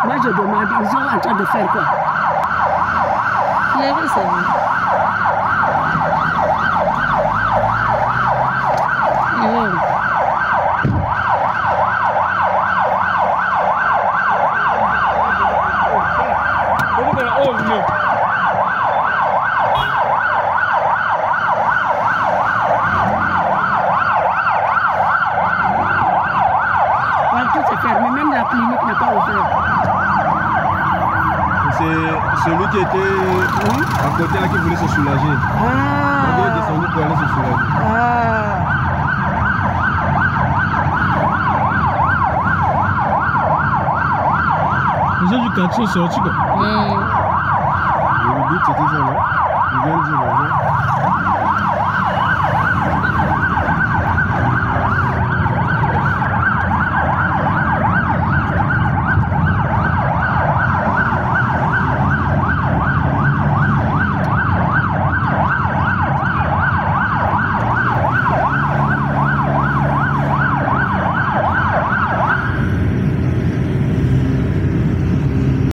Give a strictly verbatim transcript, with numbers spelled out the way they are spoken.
Moi je demande, ils sont en train de faire quoi? Il y avait ça. Tout est fermé, même la clinique n'est pas ouverte. C'est celui qui était oui? à côté là qui voulait se soulager. Ah. Il est descendu pour aller se soulager. Ah. Les gens du quartier sont sortis quoi. Mmh. Le but c'était ça, non? Ils viennent dire bonjour.